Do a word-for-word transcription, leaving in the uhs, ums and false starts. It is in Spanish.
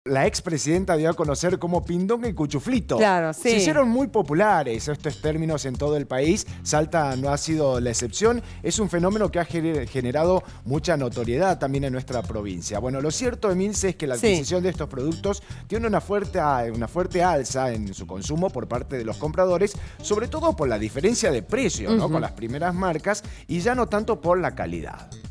la expresidenta dio a conocer como pindonga y cuchuflito. Claro, sí. Se hicieron muy populares estos términos en todo el país. Salta no ha sido la excepción. Es un fenómeno que ha generado mucha notoriedad también en nuestra provincia. Bueno, lo cierto, Emilce, es que la adquisición sí. de estos productos tiene una fuerte, una fuerte alza en su consumo por parte de los compradores, sobre todo por la diferencia de precio, ¿no? Uh-huh. Con las primeras marcas y ya no tanto por la calidad.